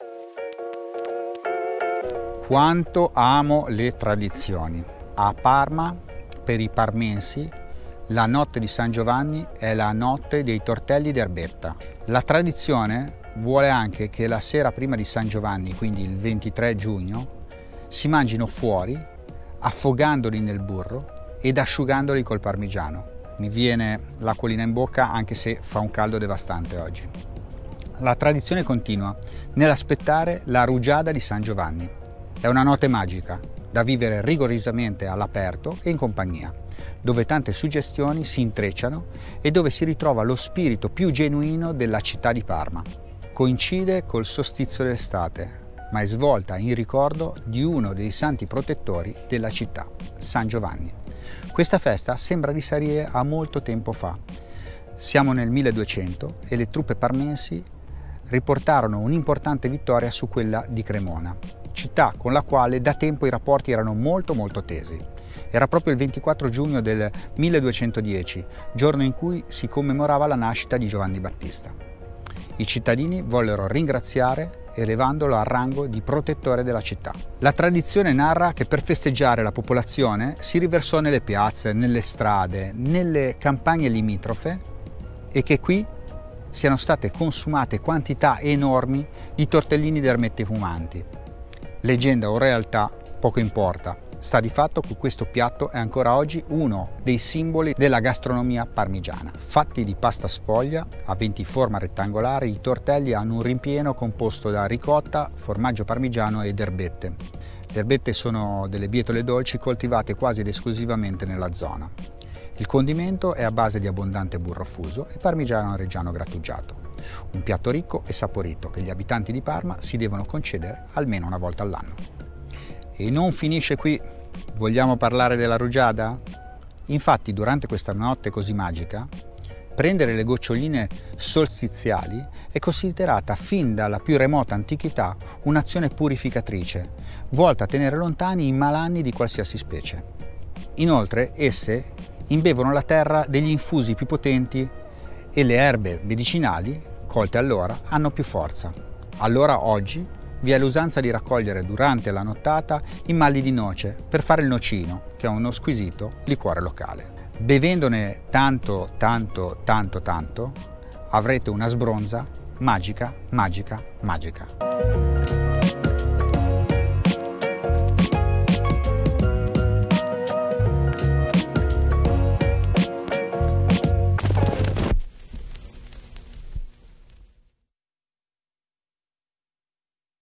Quanto amo le tradizioni. A Parma, per i parmensi, la notte di San Giovanni è la notte dei tortelli d'erbetta. La tradizione vuole anche che la sera prima di San Giovanni, quindi il 23 giugno, si mangino fuori, affogandoli nel burro ed asciugandoli col parmigiano. Mi viene l'acquolina in bocca anche se fa un caldo devastante oggi. La tradizione continua nell'aspettare la rugiada di San Giovanni. È una notte magica, da vivere rigorosamente all'aperto e in compagnia, dove tante suggestioni si intrecciano e dove si ritrova lo spirito più genuino della città di Parma. Coincide col solstizio dell'estate, ma è svolta in ricordo di uno dei santi protettori della città, San Giovanni. Questa festa sembra risalire a molto tempo fa. Siamo nel 1200 e le truppe parmensi riportarono un'importante vittoria su quella di Cremona, città con la quale da tempo i rapporti erano molto tesi. Era proprio il 24 giugno del 1210, giorno in cui si commemorava la nascita di Giovanni Battista. I cittadini vollero ringraziare elevandolo al rango di protettore della città. La tradizione narra che per festeggiare la popolazione si riversò nelle piazze, nelle strade, nelle campagne limitrofe e che qui siano state consumate quantità enormi di tortellini d'ermette fumanti. Leggenda o realtà poco importa, sta di fatto che questo piatto è ancora oggi uno dei simboli della gastronomia parmigiana. Fatti di pasta sfoglia, aventi forma rettangolare, i tortelli hanno un ripieno composto da ricotta, formaggio parmigiano ed erbette. Le erbette sono delle bietole dolci coltivate quasi ed esclusivamente nella zona. Il condimento è a base di abbondante burro fuso e parmigiano reggiano grattugiato. Un piatto ricco e saporito che gli abitanti di Parma si devono concedere almeno una volta all'anno. E non finisce qui. Vogliamo parlare della rugiada? Infatti, durante questa notte così magica, prendere le goccioline solstiziali è considerata fin dalla più remota antichità un'azione purificatrice, volta a tenere lontani i malanni di qualsiasi specie. Inoltre, esse imbevono la terra degli infusi più potenti e le erbe medicinali, colte allora, hanno più forza. Allora oggi vi è l'usanza di raccogliere durante la nottata i malli di noce per fare il nocino, che è uno squisito liquore locale. Bevendone tanto, avrete una sbronza magica.